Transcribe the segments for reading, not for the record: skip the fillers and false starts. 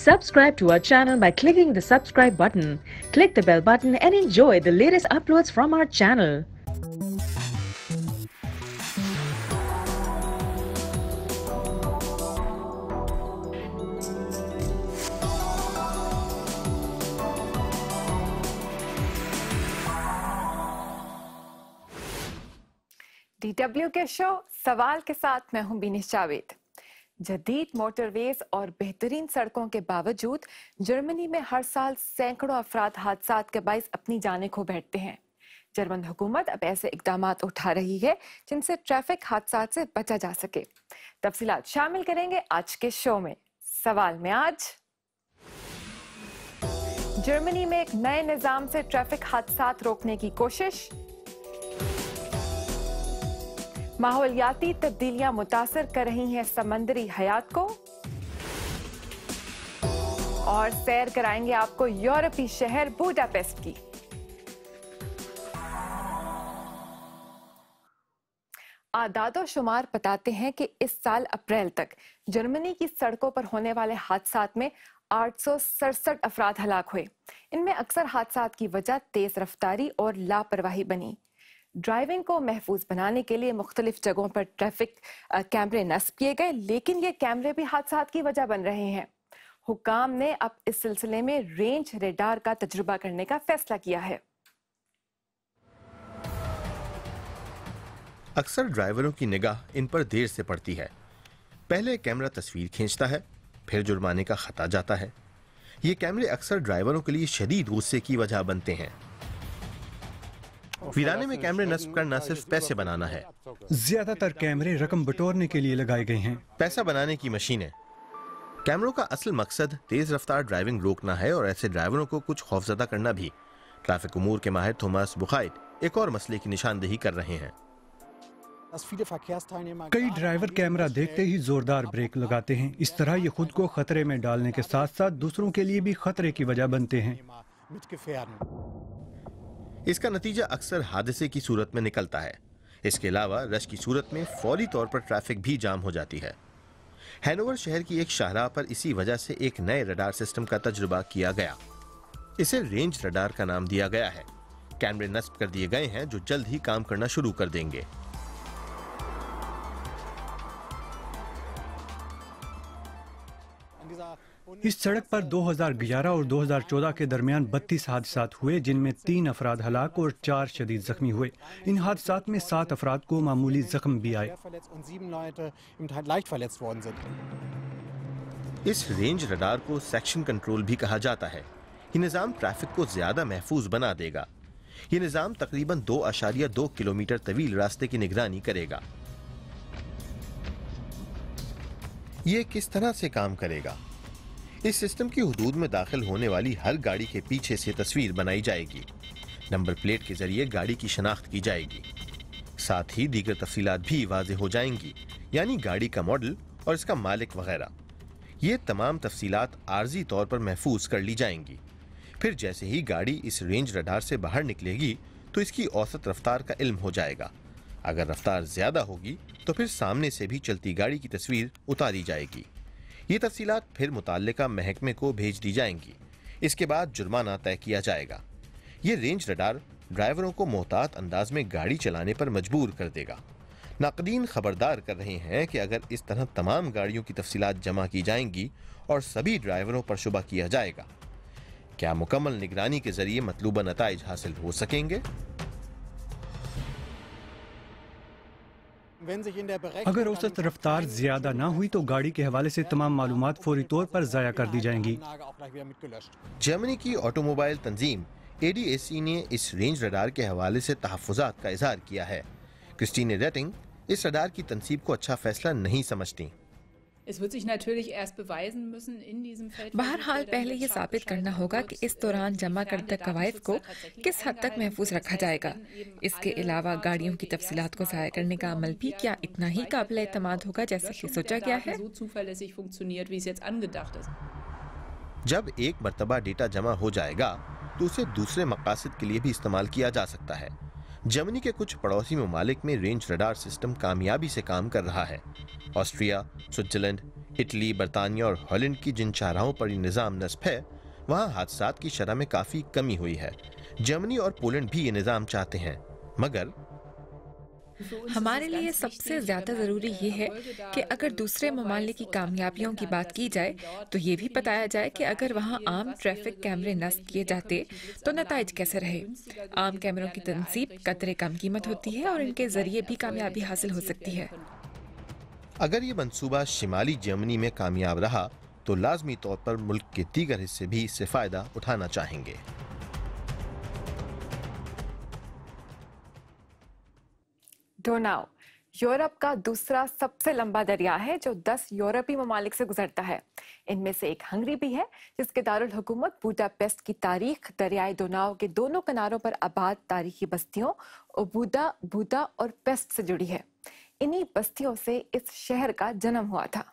Subscribe to our channel by clicking the subscribe button. Click the bell button and enjoy the latest uploads from our channel. DW के show सवाल के साथ मैं हूं बीनिश जावेद। जदीद motorways और बेहतरीन सड़कों के बावजूद जर्मनी में हर साल सैकड़ों अफराद हादसात के बाइस अपनी जानें खो बैठते हैं। जर्मन हुकूमत अब ऐसे इक़दामात उठा रही है जिनसे ट्रैफिक हादसात से बचा जा सके। तफसीलात शामिल करेंगे आज के शो में। सवाल में आज जर्मनी में एक नए निज़ाम से ट्रैफिक हादसात रोकने की कोशिश, माहौलियाती तब्दीलियां मुतासर कर रही हैं समंदरी हयात को, और सैर कराएंगे आपको यूरोपीय शहर बुडापेस्ट की। आदादो शुमार बताते हैं कि इस साल अप्रैल तक जर्मनी की सड़कों पर होने वाले हादसात में 867 अफराद हलाक हुए। इनमें अक्सर हादसात की वजह तेज रफ्तारी और लापरवाही बनी। ड्राइविंग को महफूज बनाने के लिए मुख्तलिफ जगहों पर ट्रैफिक कैमरे नस्ब किए गए, लेकिन ये कैमरे भी हादसात की वजह बन रहे हैं। हुकाम ने अब इस सिलसिले में रेंज रेडार का तजुर्बा करने का फैसला किया है। अक्सर ड्राइवरों की निगाह इन पर देर से पड़ती है। पहले कैमरा तस्वीर खींचता है, फिर जुर्माने का खता जाता है। ये कैमरे अक्सर ड्राइवरों के लिए शदीद गुस्से की वजह बनते हैं। वीराने में कैमरे नस्ब करना सिर्फ पैसे बनाना है। ज्यादातर कैमरे रकम बटोरने के लिए लगाए गए हैं। पैसा बनाने की मशीनें। कैमरों का असल मकसद तेज रफ्तार ड्राइविंग रोकना है और ऐसे ड्राइवरों को कुछ खौफजदा करना भी। ट्रैफिक उमूर के माहिर थॉमस बुखाइट एक और मसले की निशानदेही कर रहे हैं। कई ड्राइवर कैमरा देखते ही जोरदार ब्रेक लगाते हैं। इस तरह ये खुद को खतरे में डालने के साथ साथ दूसरों के लिए भी खतरे की वजह बनते हैं। इसका नतीजा अक्सर हादसे की सूरत में निकलता है। इसके अलावा रश की सूरत में फौरी तौर पर ट्रैफिक भी जाम हो जाती है। हैनोवर शहर की एक शाहराह पर इसी वजह से एक नए रडार सिस्टम का तजुर्बा किया गया। इसे रेंज रडार का नाम दिया गया है। कैमरे नस्ब कर दिए गए हैं जो जल्द ही काम करना शुरू कर देंगे। इस सड़क पर 2011 और 2014 के दरमियान 32 हादसात हुए, जिनमें 3 अफराद हलाक और 4 शदीद जख्मी हुए। इन हादसात में 7 अफराद को मामूली जख्म भी आए। इस रेंज रडार को सेक्शन कंट्रोल भी कहा जाता है। ये निज़ाम ट्रैफिक को ज्यादा महफूज बना देगा। ये निज़ाम तकरीबन 2.2 किलोमीटर तवील रास्ते की निगरानी करेगा। ये किस तरह से काम करेगा? इस सिस्टम की हुदूद में दाखिल होने वाली हर गाड़ी के पीछे से तस्वीर बनाई जाएगी। नंबर प्लेट के जरिए गाड़ी की शनाख्त की जाएगी। साथ ही दीगर तफसीलात भी वाज़ेह हो जाएंगी, यानी गाड़ी का मॉडल और इसका मालिक वगैरह। ये तमाम तफसीलात आर्जी तौर पर महफूज कर ली जाएंगी। फिर जैसे ही गाड़ी इस रेंज रडार से बाहर निकलेगी तो इसकी औसत रफ्तार का इल्म हो जाएगा। अगर रफ्तार ज्यादा होगी तो फिर सामने से भी चलती गाड़ी की तस्वीर उतारी जाएगी। ये तफसीलात फिर मुताल्लिका महकमे को भेज दी जाएंगी। इसके बाद जुर्माना तय किया जाएगा। ये रेंज रडार ड्राइवरों को मोहतात अंदाज में गाड़ी चलाने पर मजबूर कर देगा। नाक़दीन खबरदार कर रहे हैं कि अगर इस तरह तमाम गाड़ियों की तफसीलात जमा की जाएंगी और सभी ड्राइवरों पर शुबा किया जाएगा, क्या मुकम्मल निगरानी के जरिए मतलूबा नताइज हासिल हो सकेंगे? अगर औसत रफ्तार ज्यादा ना हुई तो गाड़ी के हवाले से तमाम मालूमात फौरी तौर पर ज़ाया कर दी जाएंगी। जर्मनी की ऑटोमोबाइल तंजीम ADAC ने इस रेंज रडार के हवाले से तहफ़्फ़ुज़ात का इज़हार किया है। क्रिस्टीने रेटिंग इस रडार की तनसीब को अच्छा फैसला नहीं समझती। बहरहाल पहले ये साबित करना होगा कि इस दौरान जमा करदा कवायद को किस हद तक महफूज रखा जाएगा। इसके अलावा गाड़ियों की तफसीलात को ज़ाया करने का अमल भी क्या इतना ही काबिल एतमाद होगा जैसे कि सोचा गया है? जब एक मरतबा डेटा जमा हो जाएगा तो उसे दूसरे मकासद के लिए भी इस्तेमाल किया जा सकता है। जर्मनी के कुछ पड़ोसी ममालिक में रेंज रडार सिस्टम कामयाबी से काम कर रहा है। ऑस्ट्रिया, स्विट्जरलैंड, اٹلی، برطانیہ اور ہالینڈ کی جن چاراہوں پر یہ نظام نصب ہے وہاں حادثات کی شرح میں کافی کمی ہوئی ہے۔ جرمنی اور پولینڈ بھی یہ نظام چاہتے ہیں، مگر ہمارے لیے سب سے زیادہ ضروری یہ ہے کہ اگر دوسرے ممالک کی کامیابیوں کی بات کی جائے تو یہ بھی بتایا جائے کہ اگر وہاں عام ٹریفک کیمرے نصب کیے جاتے تو نتائج کیسے رہے۔ عام کیمروں کی تنصیب قدرے کم قیمت ہوتی ہے اور ان کے ذریعے بھی کامیابی حاصل ہو سکتی ہے۔ اگر یہ منصوبہ شمالی جرمنی میں کامیاب رہا تو لازمی طور پر ملک کے دیگر حصے بھی اس سے فائدہ اٹھانا چاہیں گے۔ ڈوناؤ یورپ کا دوسرا سب سے لمبا دریا ہے جو 10 یورپی ممالک سے گزرتا ہے۔ ان میں سے ایک ہنگری بھی ہے جس کے دارالحکومت بوڈاپیسٹ کی تاریخ دریائے ڈوناؤ کے دونوں کناروں پر آباد تاریخی بستیوں اوبودا، بودا اور پیسٹ سے جڑی ہے۔ انہی بستیوں سے اس شہر کا جنم ہوا تھا۔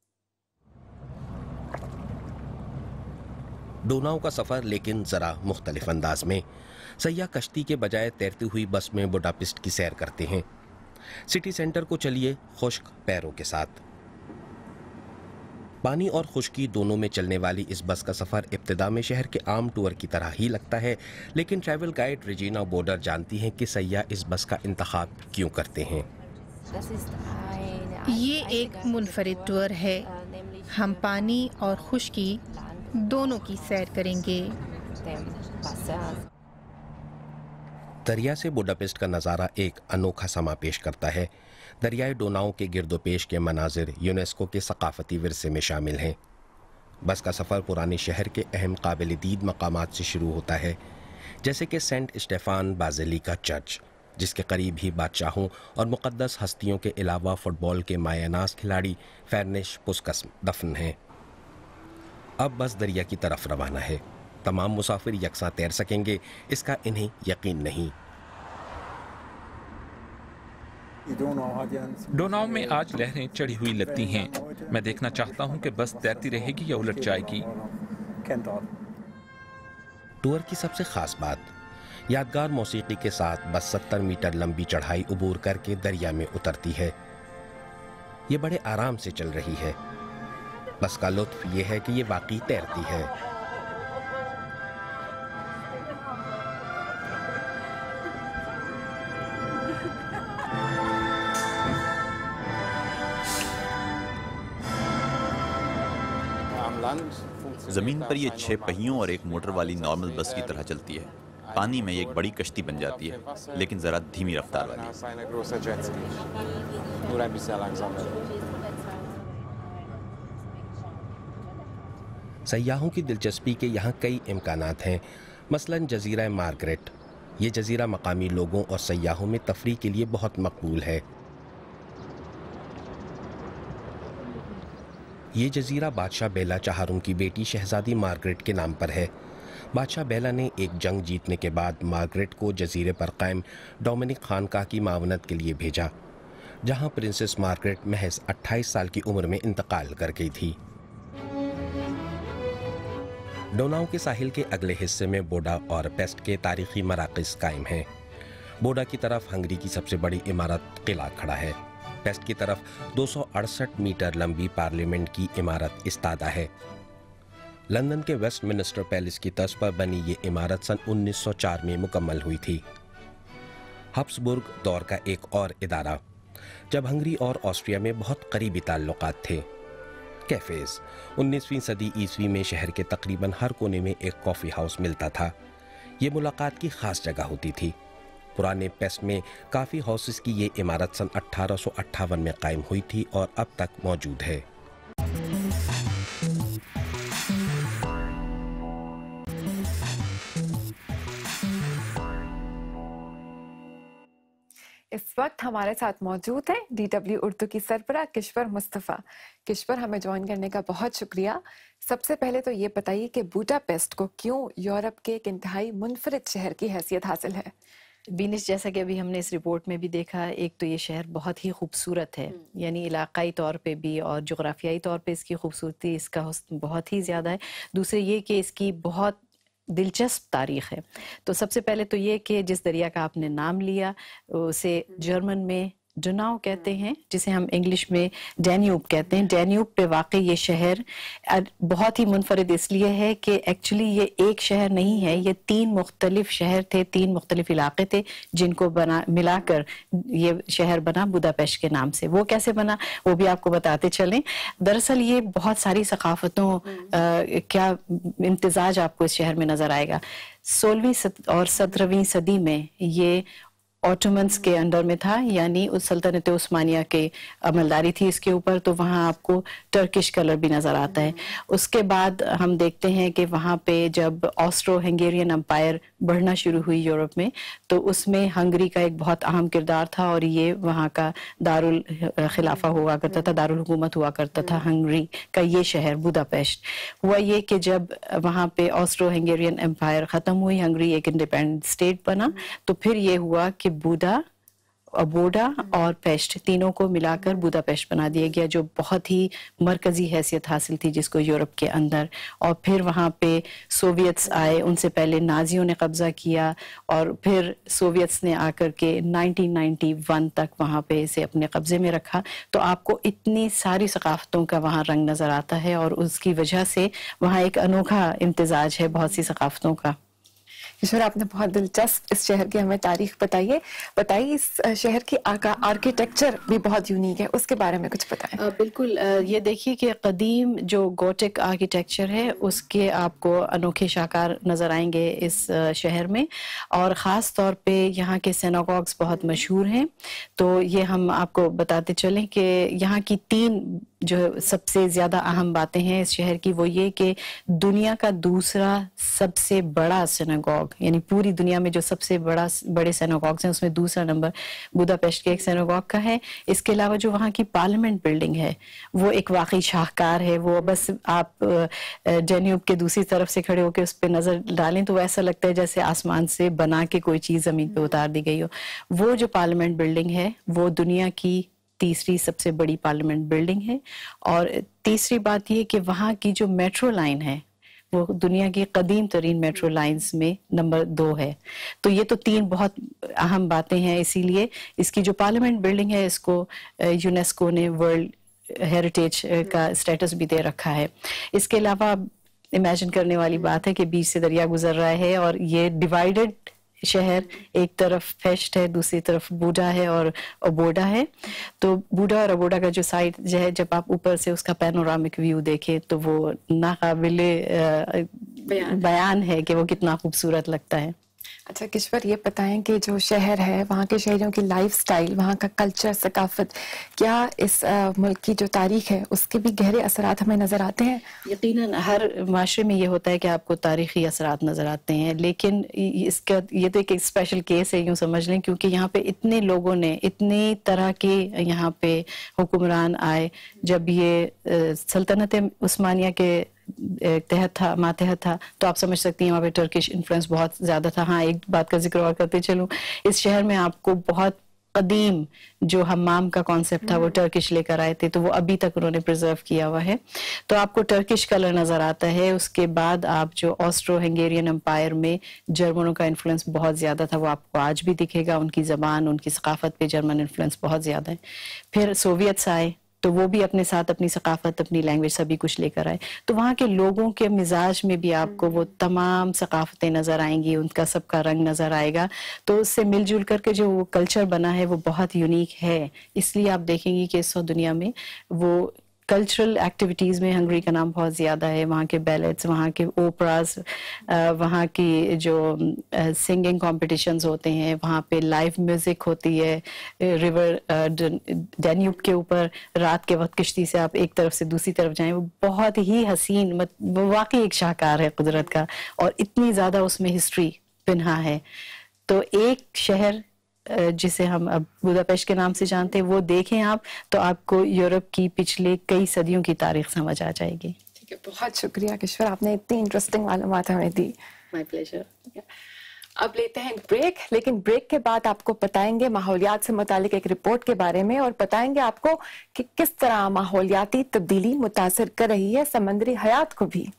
ڈوناؤ کا سفر لیکن ذرا مختلف انداز میں۔ سیاح کشتی کے بجائے تیرتی ہوئی بس میں بوڈاپیسٹ کی سیر کرتے ہیں۔ سٹی سینٹر کو چلیے خشک پیروں کے ساتھ۔ پانی اور خشکی دونوں میں چلنے والی اس بس کا سفر ابتدا میں شہر کے عام ٹور کی طرح ہی لگتا ہے، لیکن ٹریول گائیڈ ریجینا بورڈر جانتی ہیں کہ سیاح اس بس کا انتخاب کیوں کرتے ہیں۔ یہ ایک منفرد ٹور ہے۔ ہم پانی اور خشکی دونوں کی سیر کریں گے۔ دریا سے بوڈاپیسٹ کا نظارہ ایک انوکھا سما پیش کرتا ہے۔ دریائے ڈوناؤ کے گرد و پیش کے مناظر یونیسکو کے ثقافتی ورثے میں شامل ہیں۔ بس کا سفر پرانے شہر کے اہم قابل دید مقامات سے شروع ہوتا ہے، جیسے کہ سینٹ اسٹیفان بازیلیکا چرچ، جس کے قریب ہی بادشاہوں اور مقدس ہستیوں کے علاوہ فٹ بال کے مایہ ناز کھلاڑی فیرنش پسکس دفن ہیں۔ اب بس دریا کی طرف روانہ ہے۔ تمام مسافر یکساں تیر سکیں گے اس کا انہیں یقین نہیں۔ ڈوناؤ میں آج لہریں چڑھی ہوئی لگتی ہیں۔ میں دیکھنا چاہتا ہوں کہ بس تیرتی رہے گی یا الٹ جائے گی۔ ٹور کی سب سے خاص بات، یادگار موسیقی کے ساتھ بس 70 میٹر لمبی چڑھائی عبور کر کے دریا میں اترتی ہے۔ یہ بڑے آرام سے چل رہی ہے۔ بس کا لطف یہ ہے کہ یہ واقعی تیرتی ہے۔ زمین پر یہ 6 پہیوں اور ایک موٹر والی نارمل بس کی طرح چلتی ہے۔ پانی میں یہ ایک بڑی کشتی بن جاتی ہے، لیکن ذرا دھیمی رفتار والی۔ سیاحوں کی دلچسپی کے یہاں کئی امکانات ہیں، مثلاً جزیرہ مارگریٹ۔ یہ جزیرہ مقامی لوگوں اور سیاحوں میں تفریح کے لیے بہت مقبول ہے۔ یہ جزیرہ بادشاہ بیلا چہارم کی بیٹی شہزادی مارگریٹ کے نام پر ہے۔ بادشاہ بیلا نے ایک جنگ جیتنے کے بعد مارگریٹ کو جزیرے پر قائم ڈومینک خانقاہ کی معاونت کے لیے بھیجا، جہاں پرنسس مارگریٹ محض 28 سال کی عمر میں انتقال کر گئی تھی۔ ڈوناؤ کے ساحل کے اگلے حصے میں بوڈا اور پیسٹ کے تاریخی مراکز قائم ہیں۔ بوڈا کی طرف ہنگری کی سب سے بڑی عمارت قلعہ کھڑا ہے۔ پیسٹ کی طرف 268 میٹر لمبی پارلیمنٹ کی عمارت استادہ ہے۔ لندن کے ویسٹ منسٹر پیلس کی طرز پر بنی یہ عمارت سن 1904 میں مکمل ہوئی تھی۔ ہبسبرگ دور کا ایک اور ادارہ، جب ہنگری اور آسٹریا میں بہت قریبی تعلقات تھے۔ کیفیز 19ویں صدی عیسوی میں شہر کے تقریباً ہر کونے میں ایک کافی ہاؤس ملتا تھا۔ یہ ملاقات کی خاص جگہ ہوتی تھی۔ پرانے پیسٹ میں کافی ہاؤسز کی یہ عمارت سن 1858 میں قائم ہوئی تھی اور اب تک موجود ہے۔ اس وقت ہمارے ساتھ موجود ہیں DW اردو کی سربراہ کشور مصطفیٰ۔ کشور، ہمیں جوائن کرنے کا بہت شکریہ۔ سب سے پہلے تو یہ بتائیے کہ بوڈاپیسٹ کو کیوں یورپ کے ایک انتہائی منفرد شہر کی حیثیت حاصل ہے؟ بینش، جیسا کہ ابھی ہم نے اس رپورٹ میں بھی دیکھا، ایک تو یہ شہر بہت ہی خوبصورت ہے، یعنی علاقائی طور پہ بھی اور جغرافیائی طور پہ اس کی خوبصورتی، اس کا حسن بہت ہی زیادہ ہے۔ دوسرے یہ کہ اس کی بہت دلچسپ تاریخ ہے۔ تو سب سے پہلے تو یہ کہ جس دریا کا آپ نے نام لیا اسے جرمن میں ڈوناؤ کہتے ہیں, جسے ہم انگلش میں ڈینیوب کہتے ہیں. ڈینیوب پہ واقع یہ شہر بہت ہی منفرد اس لیے ہے کہ ایکچولی یہ ایک شہر نہیں ہے, یہ 3 مختلف شہر تھے, 3 مختلف علاقے تھے جن کو ملا کر یہ شہر بنا بوداپیسٹ کے نام سے. وہ کیسے بنا وہ بھی آپ کو بتاتے چلیں. دراصل یہ بہت ساری ثقافتوں کیا امتزاج آپ کو اس شہر میں نظر آئے گا. 16ویں اور 17ویں صدی میں یہ آٹومنس کے انڈر میں تھا, یعنی اس سلطنت عثمانیہ کے عملداری تھی اس کے اوپر, تو وہاں آپ کو ٹرکش کلر بھی نظر آتا ہے. اس کے بعد ہم دیکھتے ہیں کہ وہاں پہ جب آسٹرو ہنگیرین امپائر بڑھنا شروع ہوئی یورپ میں, تو اس میں ہنگری کا ایک بہت اہم کردار تھا, اور یہ وہاں کا دارالخلافہ ہوا کرتا تھا, دارالحکومت ہوا کرتا تھا ہنگری کا یہ شہر بوداپیسٹ. ہوا یہ کہ جب وہاں پہ آسٹرو ہنگیرین امپائر ختم ہوئی, ہنگری ایک انڈیپینڈنٹ اسٹیٹ بنا, تو پھر یہ ہوا کہ بوڈا اور پیسٹ تینوں کو ملا کر بوداپیسٹ بنا دیا گیا, جو بہت ہی مرکزی حیثیت حاصل تھی جس کو یورپ کے اندر. اور پھر وہاں پہ سوویتس آئے, ان سے پہلے نازیوں نے قبضہ کیا, اور پھر سوویتس نے آ کر کے 1991 تک وہاں پہ اسے اپنے قبضے میں رکھا. تو آپ کو اتنی ساری ثقافتوں کا وہاں رنگ نظر آتا ہے, اور اس کی وجہ سے وہاں ایک انوکھا امتزاج ہے بہت سی ثقافتوں کا. کشور, آپ نے بہت دلچسپ اس شہر کی ہمیں تاریخ بتائیے. اس شہر کی آرکیٹیکچر بھی بہت یونیک ہے, اس کے بارے میں کچھ بتائیں. بالکل, یہ دیکھیے کہ قدیم جو گوٹک آرکیٹیکچر ہے اس کے آپ کو انوکھے شاہکار نظر آئیں گے اس شہر میں, اور خاص طور پہ یہاں کے سیناگوگس بہت مشہور ہیں. تو یہ ہم آپ کو بتاتے چلیں کہ یہاں کی 3 جو سب سے زیادہ اہم باتیں ہیں اس شہر کی, وہ یہ کہ دنیا کا دوسرا سب سے بڑا سیناگوگ, یعنی پوری دنیا میں جو سب سے بڑے سیناگوگس ہیں اس میں دوسرا نمبر بوداپیسٹ کے ایک سیناگوگ کا ہے. اس کے علاوہ جو وہاں کی پارلیمنٹ بلڈنگ ہے وہ ایک واقعی شاہکار ہے. وہ بس آپ ڈینیوب کے دوسری طرف سے کھڑے ہو کے اس پہ نظر ڈالیں تو ایسا لگتا ہے جیسے آسمان سے بنا کے کوئی چیز زمین پہ اتار دی گئی ہو. وہ جو پارلیمنٹ بلڈنگ ہے وہ دنیا کی 3ری سب سے بڑی پارلیمنٹ بلڈنگ ہے. اور تیسری بات یہ کہ وہاں کی جو میٹرو لائن ہے وہ دنیا کی قدیم ترین میٹرو لائنز میں نمبر 2 ہے. تو یہ تو 3 بہت اہم باتیں ہیں, اسی لیے اس کی جو پارلیمنٹ بلڈنگ ہے اس کو یونیسکو نے ورلڈ ہیریٹیج کا اسٹیٹس بھی دے رکھا ہے. اس کے علاوہ امیجن کرنے والی بات ہے کہ بیچ سے دریا گزر رہا ہے, اور یہ ڈیوائیڈڈ شہر, ایک طرف پیسٹ ہے دوسری طرف بوڈا ہے اور ابوڈا ہے. تو بوڈا اور ابوڈا کا جو سائڈ جو ہے, جب آپ اوپر سے اس کا پینورامک ویو دیکھیں تو وہ ناقابل بیان ہے کہ وہ کتنا خوبصورت لگتا ہے. اچھا کشور, یہ بتائیں کہ جو شہر ہے وہاں کے شہریوں کی لائف سٹائل, وہاں کا کلچر, ثقافت, کیا اس ملک کی جو تاریخ ہے اس کے بھی گہرے اثرات ہمیں نظر آتے ہیں؟ یقیناً ہر معاشرے میں یہ ہوتا ہے کہ آپ کو تاریخی اثرات نظر آتے ہیں, لیکن اس کا یہ تو ایک اسپیشل کیس ہے یوں سمجھ لیں, کیونکہ یہاں پہ اتنے لوگوں نے اتنی طرح کے یہاں پہ حکمران آئے. جب یہ سلطنت عثمانیہ کے ماتحت تھا تو آپ سمجھ سکتی ہیں وہاں پہ ٹرکش انفلوئنس بہت زیادہ تھا. ہاں, ایک بات کا ذکر اور کرتے چلوں, اس شہر میں آپ کو بہت قدیم جو حمام کا کانسیپٹ تھا وہ ٹرکش لے کر آئے تھے, تو وہ ابھی تک انہوں نے پرزرو کیا ہوا ہے. تو آپ کو ٹرکش کلر نظر آتا ہے. اس کے بعد آپ جو آسٹرو ہنگیرین امپائر میں جرمنوں کا انفلوئنس بہت زیادہ تھا, وہ آپ کو آج بھی دکھے گا. ان کی زبان, ان کی ثقافت پہ جرمن انفلوئنس بہت زیادہ ہے. پھر سوویتس آئے تو وہ بھی اپنے ساتھ اپنی ثقافت, اپنی لینگویج سبھی کچھ لے کر آئے. تو وہاں کے لوگوں کے مزاج میں بھی آپ کو وہ تمام ثقافتیں نظر آئیں گی, ان کا سب کا رنگ نظر آئے گا. تو اس سے مل جل کر کے جو وہ کلچر بنا ہے وہ بہت یونیک ہے. اس لیے آپ دیکھیں گی کہ اس دنیا میں وہ کلچرل ایکٹیویٹیز میں ہنگری کا نام بہت زیادہ ہے. وہاں کے بیلیٹس, وہاں کے اوپراز, وہاں کی جو سنگنگ کمپٹیشنز ہوتے ہیں, وہاں پہ لائیو میوزک ہوتی ہے. ریور ڈینیوب کے اوپر رات کے وقت کشتی سے آپ ایک طرف سے دوسری طرف جائیں, وہ بہت ہی حسین, وہ واقعی ایک شاہکار ہے قدرت کا, اور اتنی زیادہ اس میں ہسٹری پنہا ہے. تو ایک شہر جسے ہم اب بوداپیسٹ کے نام سے جانتے ہیں, وہ دیکھیں آپ تو آپ کو یورپ کی پچھلے کئی صدیوں کی تاریخ سمجھ آ جائے گی. ٹھیک ہے, بہت شکریہ کشور, آپ نے اتنی انٹرسٹنگ معلومات ہمیں دی. مائی پلیزر. اب لیتے ہیں بریک, لیکن بریک کے بعد آپ کو بتائیں گے ماحولیات سے متعلق ایک رپورٹ کے بارے میں, اور بتائیں گے آپ کو کہ کس طرح ماحولیاتی تبدیلی متاثر کر رہی ہے سمندری حیات کو بھی.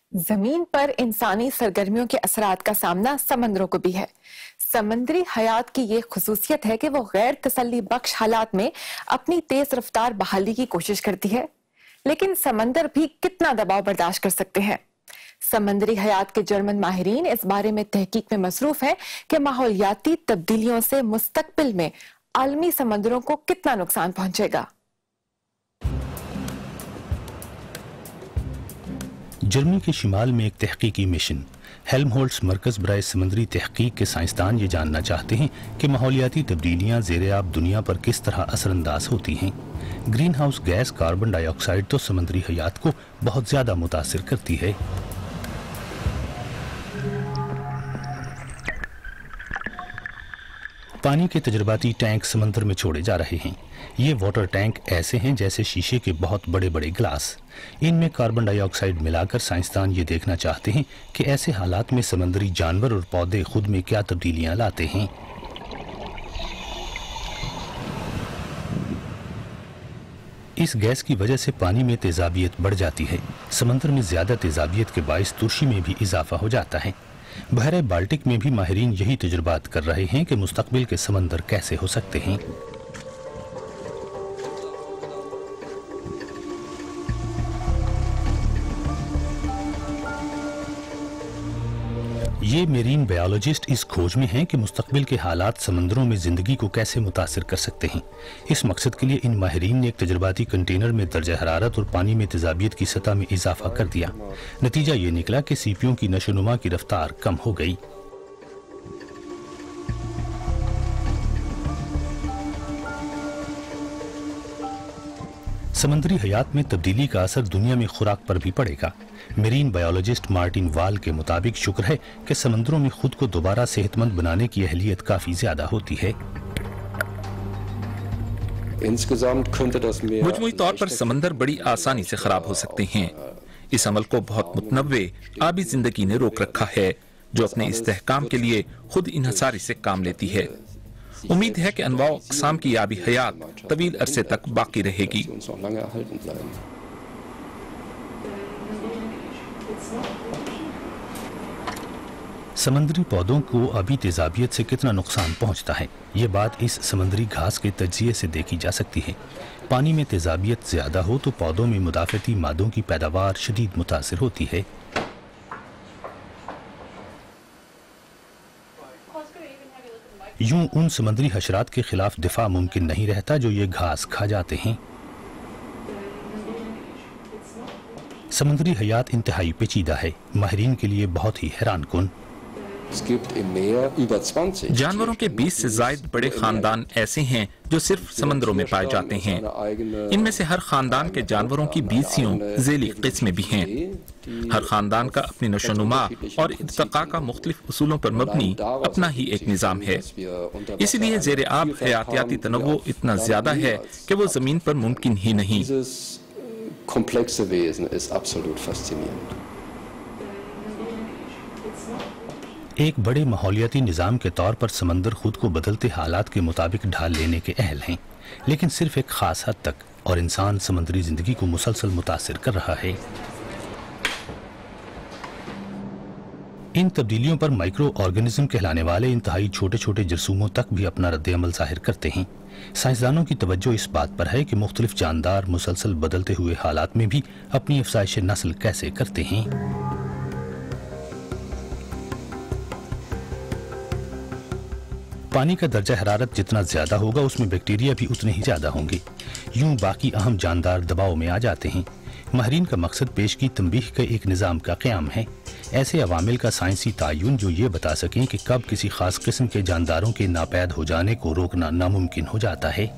زمین پر انسانی سرگرمیوں کے اثرات کا سامنا سمندروں کو بھی ہے۔ سمندری حیات کی یہ خصوصیت ہے کہ وہ غیر تسلی بخش حالات میں اپنی تیز رفتار بحالی کی کوشش کرتی ہے، لیکن سمندر بھی کتنا دباؤ برداشت کر سکتے ہیں؟ سمندری حیات کے جرمن ماہرین اس بارے میں تحقیق میں مصروف ہیں کہ ماحولیاتی تبدیلیوں سے مستقبل میں عالمی سمندروں کو کتنا نقصان پہنچے گا۔ جرمنی کے شمال میں ایک تحقیقی مشن ہیلمہولٹس مرکز برائے سمندری تحقیق کے سائنسدان یہ جاننا چاہتے ہیں کہ ماحولیاتی تبدیلیاں زیر آب دنیا پر کس طرح اثر انداز ہوتی ہیں۔ Greenhouse gas carbon dioxide تو سمندری حیات کو بہت زیادہ متاثر کرتی ہے۔ پانی کے تجرباتی ٹینک سمندر میں چھوڑے جا رہے ہیں۔ یہ واٹر ٹینک ایسے ہیں جیسے شیشے کے بہت بڑے بڑے گلاس۔ ان میں کاربن ڈائی آکسائیڈ ملا کر سائنسدان یہ دیکھنا چاہتے ہیں کہ ایسے حالات میں سمندری جانور اور پودے خود میں کیا تبدیلیاں لاتے ہیں۔ اس گیس کی وجہ سے پانی میں تیزابیت بڑھ جاتی ہے۔ سمندر میں زیادہ تیزابیت کے باعث ترشی میں بھی اضافہ ہو جاتا ہے۔ بحیرہ بالٹک میں بھی ماہرین یہی تجربات کر رہے ہیں کہ مستقبل کے سمندر کیسے ہو سکتے ہیں۔ یہ میرین بائیولوجسٹ اس کھوج میں ہیں کہ مستقبل کے حالات سمندروں میں زندگی کو کیسے متاثر کر سکتے ہیں۔ اس مقصد کے لیے ان ماہرین نے ایک تجرباتی کنٹینر میں درجہ حرارت اور پانی میں تیزابیت کی سطح میں اضافہ کر دیا۔ نتیجہ یہ نکلا کہ سیپیوں کی نشو و نما کی رفتار کم ہو گئی۔ سمندری حیات میں تبدیلی کا اثر دنیا میں خوراک پر بھی پڑے گا۔ میرین بائیولوجسٹ مارٹن وال کے مطابق شکر ہے کہ سمندروں میں خود کو دوبارہ صحت مند بنانے کی اہلیت کافی زیادہ ہوتی ہے۔ مجموعی طور پر سمندر بڑی آسانی سے خراب ہو سکتے ہیں۔ اس عمل کو بہت متنوع آبی زندگی نے روک رکھا ہے، جو اپنے استحکام کے لیے خود انحصاری سے کام لیتی ہے۔ امید ہے کہ انواع و اقسام کی آبی حیات طویل عرصے تک باقی رہے گی۔ سمندری پودوں کو آبی تیزابیت سے کتنا نقصان پہنچتا ہے، یہ بات اس سمندری گھاس کے تجزیے سے دیکھی جا سکتی ہے۔ پانی میں تیزابیت زیادہ ہو تو پودوں میں مدافعتی مادوں کی پیداوار شدید متاثر ہوتی ہے۔ یوں ان سمندری حشرات کے خلاف دفاع ممکن نہیں رہتا جو یہ گھاس کھا جاتے ہیں۔ سمندری حیات انتہائی پیچیدہ ہے، ماہرین کے لیے بہت ہی حیران کن۔ جانوروں کے 20 سے زائد بڑے خاندان ایسے ہیں جو صرف سمندروں میں پائے جاتے ہیں۔ ان میں سے ہر خاندان کے جانوروں کی 20 ذیلی قسمیں بھی ہیں۔ ہر خاندان کا اپنی نشو و نما اور ارتقاء کا مختلف اصولوں پر مبنی اپنا ہی ایک نظام ہے۔ اسی لیے زیر آب حیاتیاتی تنوع اتنا زیادہ ہے کہ وہ زمین پر ممکن ہی نہیں۔ ایک بڑے ماحولیاتی نظام کے طور پر سمندر خود کو بدلتے حالات کے مطابق ڈھال لینے کے اہل ہیں، لیکن صرف ایک خاص حد تک، اور انسان سمندری زندگی کو مسلسل متاثر کر رہا ہے۔ ان تبدیلیوں پر مائکرو آرگنزم کہلانے والے انتہائی چھوٹے چھوٹے جرثوموں تک بھی اپنا رد عمل ظاہر کرتے ہیں۔ سائنسدانوں کی توجہ اس بات پر ہے کہ مختلف جاندار مسلسل بدلتے ہوئے حالات میں بھی اپنی افزائش نسل کیسے کرتے ہیں۔ پانی کا درجہ حرارت جتنا زیادہ ہوگا اس میں بیکٹیریا بھی اتنے ہی زیادہ ہوں گے۔ یوں باقی اہم جاندار دباؤ میں آ جاتے ہیں۔ ماہرین کا مقصد پیش کی تنبیہ کا ایک نظام کا قیام ہے، ایسے عوامل کا سائنسی تعین جو یہ بتا سکیں کہ کب کسی خاص قسم کے جانداروں کے ناپید ہو جانے کو روکنا ناممکن ہو جاتا ہے۔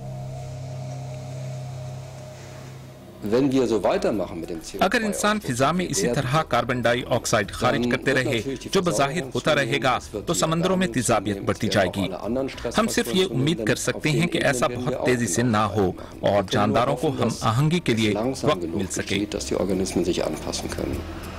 اگر انسان فضا میں اسی طرح کاربن ڈائی آکسائیڈ خارج کرتے رہے جو بظاہر ہوتا رہے گا تو سمندروں میں تیزابیت بڑھتی جائے گی۔ ہم صرف یہ امید کر سکتے ہیں کہ ایسا بہت تیزی سے نہ ہو اور جانداروں کو ہم آہنگی کے لیے وقت مل سکے۔